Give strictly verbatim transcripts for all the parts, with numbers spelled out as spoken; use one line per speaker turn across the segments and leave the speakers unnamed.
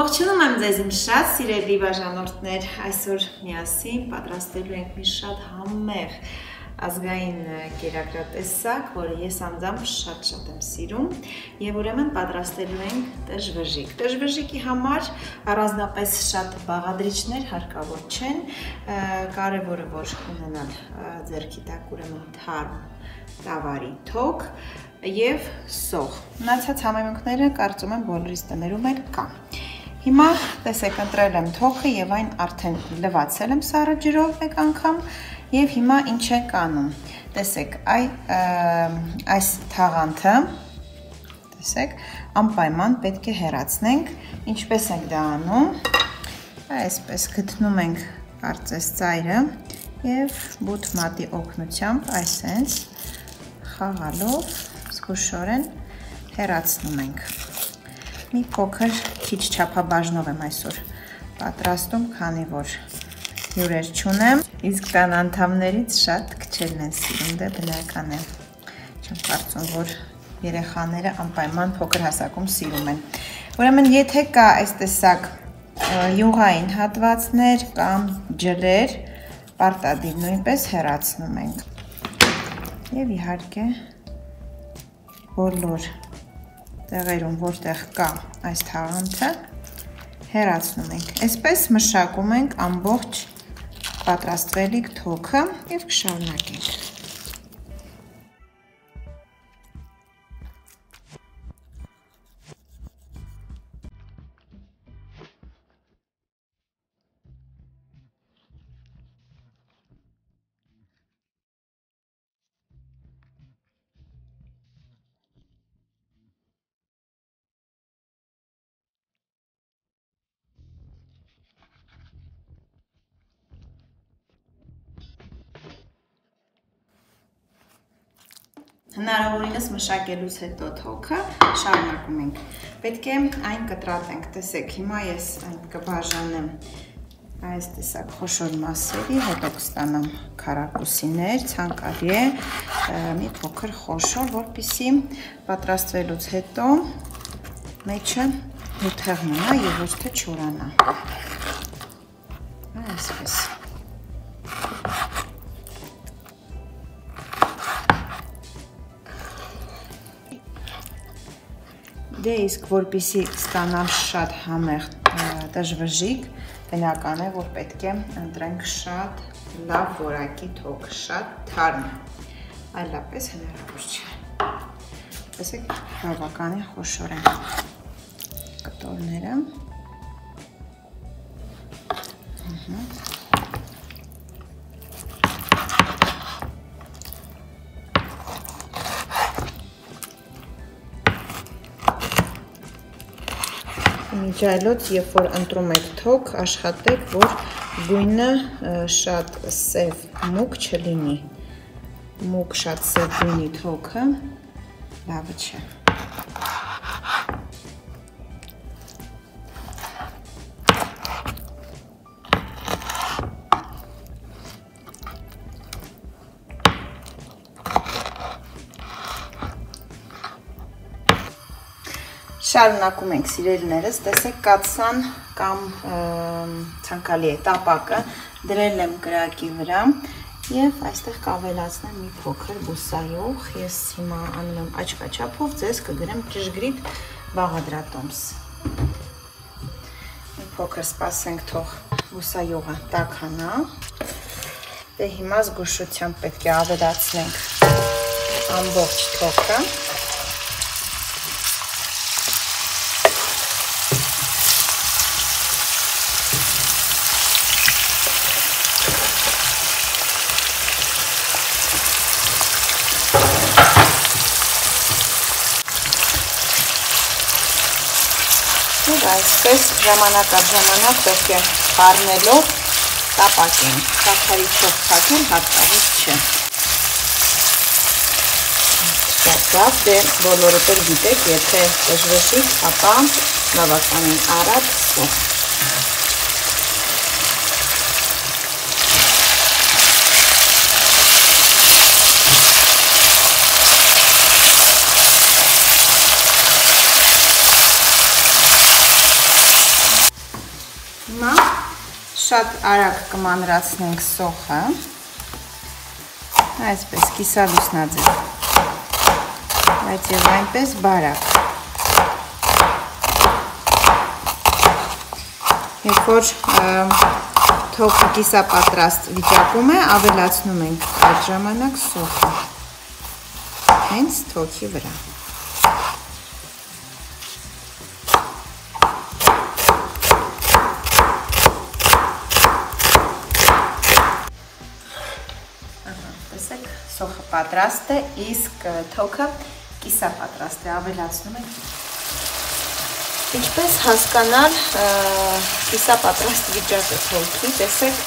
Ողջունում եմ ձեզ իմ շատ սիրելի բաժանորդներ, այսօր միասին պատրաստելու ենք մի շատ համեղ ազգային կերակրատեսակ, որը ես անձամբ շատ-շատ եմ սիրում, եւ ուրեմն պատրաստելու ենք տժվժիկ։ Տժվժիկի համար առանձնապես շատ բաղադրիչներ հարկավոր չեն, կարևորը որ ունենալ ձեռքի տակ ուրեմն թարմ տավարի թոք եւ սող։ Մնացած համեմունքները կարծում եմ բոլորիս տներում էլ կան։ Հիմա տեսեք, ընտրել եմ թոքը եւ այն արդեն լվացել եմ սառը ջրով մեկ անգամ եւ հիմա ինչ ենք անում։ Տեսեք, այ այս թաղանթը, տեսեք, անպայման պետք է հեռացնենք։ Ինչպես ենք դա անում։ Այսպես գտնում ենք կարծես ծայրը եւ բութ մատի օգնությամբ այսպես խաղալով զգուշորեն հեռացնում ենք։ Մի փոքր քիչ չափաբաժնով եմ այսօր պատրաստում, քանի որ հյուրեր չունեմ, իսկ տան անդամներից շատ քչերն են սիրում, դե բնական է։ Չեմ կարծում, որ երեխաները անպայման փոքր հասակում սիրում են։ Ուրեմն, եթե կա այս տեսակ յուղային հատվածներ կամ ջրեր, պարտադիր նույնպես հեռացնում ենք։ Եվ իհարկե բոլոր տեղերում, որտեղ կա այս թաղանթը, հեռացնում ենք։ Այսպես մշակում ենք ամբողջ պատրաստվելիք թոքը եւ կշարունակենք։ Հնարավորինս մշակելուց հետո թոքը շարունակում ենք։ Պետք է այն կտրատենք, տեսեք, հիմա ես այն կբաժանեմ այս տեսակ խոշոր մասերի, հետո կստանամ քառակուսիներ, ցանկալի է մի փոքր խոշոր, որպեսզի պատրաստվելուց հետո մեջը հութեղ մնա եւ ոչ թե չորանա։ Այսպես։ Դե իսկ որպեսզի ստանամ շատ համեղ տժվժիկ, բնական է, որ պետք է ընտրենք շատ լավ որակի թոք, շատ թարմ, այլապես հնարավոր չէ։ Տեսեք, բավական է խոշոր են կտորները։ Միջայլոց, երբ որ ընտրում եք թոք, աշխատեք, որ գույնը շատ սև մուգ չլինի։ Մուգ շատ սև գույնի թոքը լավը չէ։ Շարունակում ենք սիրելիներս, տեսեք կաթսան կամ ցանկալի է տապակը դրել եմ կրակի վրա եւ այստեղ կավելացնեմ մի փոքր բուսայուղ, ես հիմա անում եմ աչքաչափով, ձեզ կգրեմ ճշգրիտ բաղադրատոմս։ Մի փոքր սպասենք, թող բուսայուղը տաքանա։ Դե հիմա զգուշությամբ պետք է ավելացնենք ամբողջ թոքը։ Այսպես ժամանակ առ ժամանակ պետք է խառնելով տապակենք, քարքարիչով թակել հարկավոր չէ։ Շատ լավ, դե բոլորդ էլ գիտեք, եթե տժվժիկ, ապա բավականին արագ սող։ Հիմա շատ արագ կմանրացնենք սոխը, այսպես կիսալուսնաձև, բայց եւ այնպես բարակ։ Երբ որ թոքը կիսապատրաստ վիճակում է, ավելացնում ենք այդ ժամանակ սոխը հենց թոքի վրա։ Տեսեք, սոխը պատրաստ է, իսկ թոքը կիսապատրաստ է, ավելացնում ենք։ Ինչպես հասկանալ կիսապատրաստ վիճակը թոքի, տեսեք,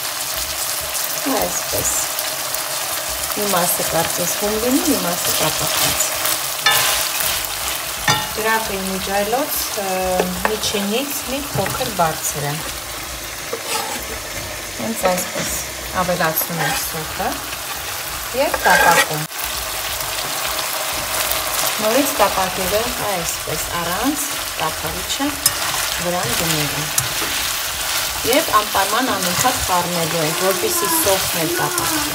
այսպես, մի մասը կարծես հում լինի, մի մասը կապակված։ Ջրածին միջայլոց միջինից մի փոքր բարձր է։ Հենց այսպես ավելացնում ենք սոխը և կապակում։ Նորից կապակել է այսպես առանց կապավիչը վրան դնելու և անպայման անընդհատ խառնելու ենք, որպեսզի սոխն էլ կապակվի։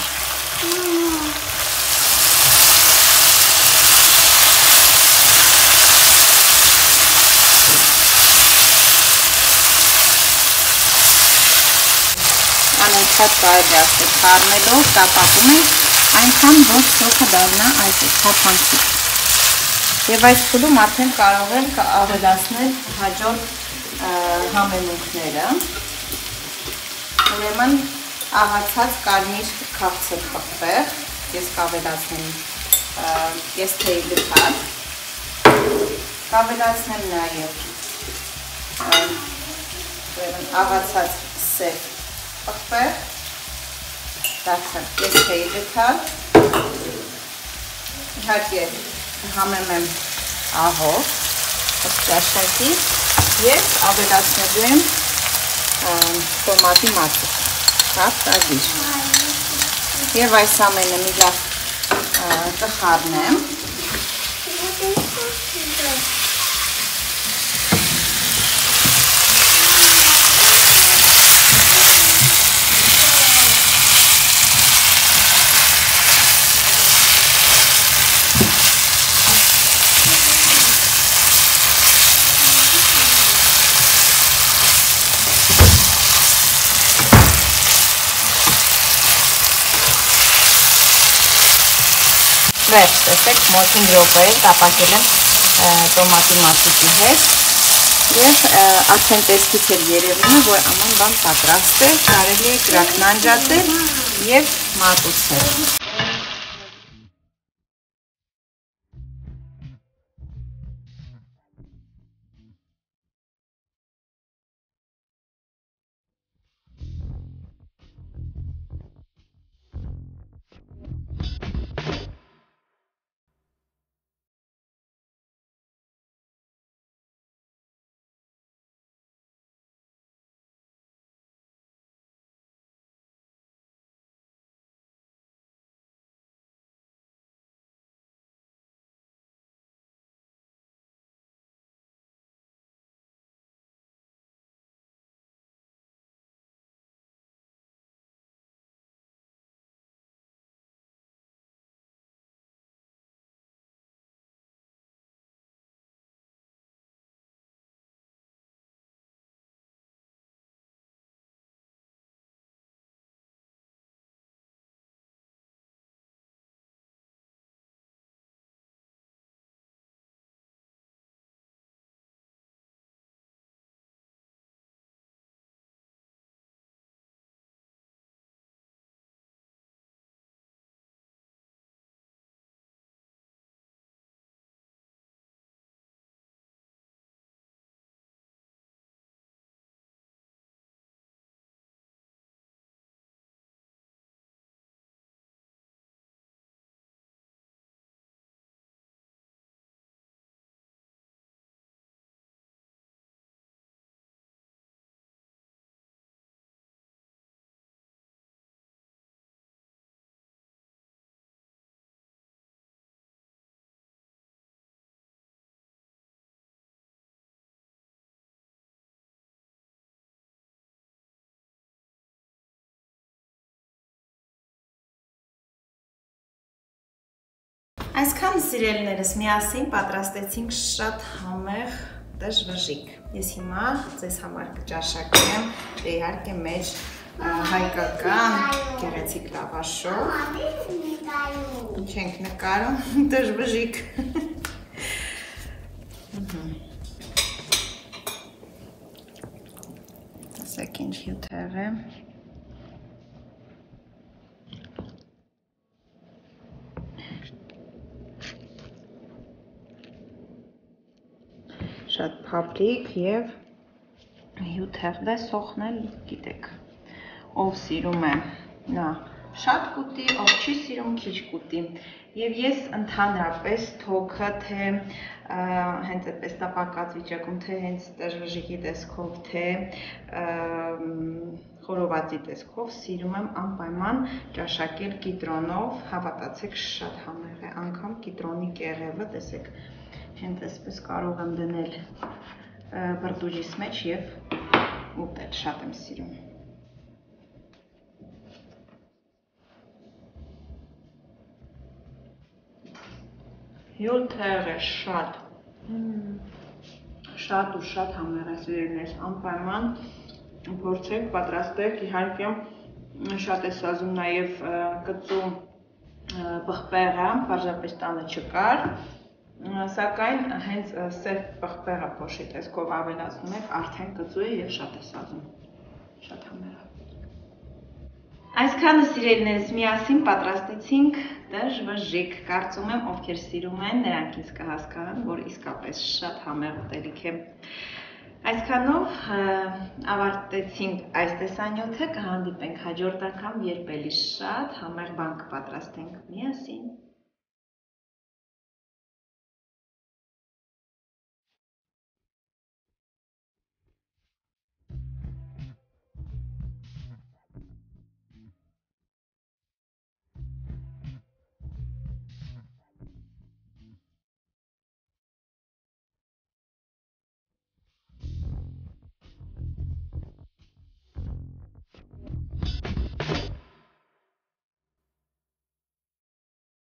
Անընդհատ կարելի ասել խառնելով կապակում ենք այնքան, որ սոխը դառնա այսպես թափանցիկ։ Եվ այս փուլում արդեն կարող ենք ավելացնել հաջորդ համեմունքները։ Ուրեմն աղացած կարմիր քաղցր պղպեղ, ես կավելացնեմ կես թեյ գթար, կավելացնեմ նաև աղացած սև պղպեղ, դարձան կես թեյ գթար, իհարկե համեմեմ աղով, ճաշակի և ավելացնելու եմ տոմատի մածուկ, կարճ և այս ամենը մի լավ կխառնեմ։ Վերջ, տեսեք, մոտ հինգ րոպե կապակել եմ տոմատի մածուկի հետ և արդեն տեսքից էլ երևում է, որ աման բան պատրաստ է, կարելի է կրակն անջատել և մատուցել։ Այսքան սիրելիներս միասին պատրաստեցինք շատ համեղ դժվժիկ։ Ես հիմա ձեզ համար կճաշակեմ իհարկե մեր հայկական գեղեցիկ լավաշով։ Ինչ ենք նկարում, դժվժիկ։ Ասեք ինչ հյութեղ է։ Շատ փափլիկ և հյութեղ է, սոխնել գիտեք, ով սիրում է նա շատ կուտի, ով չի սիրում քիչ կուտի։ Եվ ես ընդհանրապես թոքը, թե հենց այդպես տապակած վիճակում, թե հենց դժվժիկի տեսքով, թե խորովածի տեսքով սիրում եմ անպայման ճաշակել կիտրոնով, հավատացեք շատ համեղ է, անգամ կիտրոնի կեղևը, տեսեք, հենց այսպես կարող եմ դնել բրդուճիս մեջ և ուտել, շատ եմ սիրում։ Հյութեղ է շատ, շատ ու շատ համեղ է սիրելիներս, անպայման փորձեք, պատրաստեք, իհարկե շատ է սազում նաև կծու պղպեղը, պարզապես տանը չկար, սակայն հենց սև պղպեղը փոշի տեսքով ավելացնում եք, արդեն կծու է և շատ է սազում, շատ համեղ է։ Այսքանը սիրելիներս միասին պատրաստեցինք դժվժիկ, կարծում եմ ովքեր սիրում են, նրանք ինձ կհասկանան, որ իսկապես շատ համեղ ուտելիք է։ Այսքանով ավարտեցինք այս տեսանյութը, կհանդիպենք հաջորդ անգամ, երբ էլի շատ համեղ բան կպատրաստենք միասին։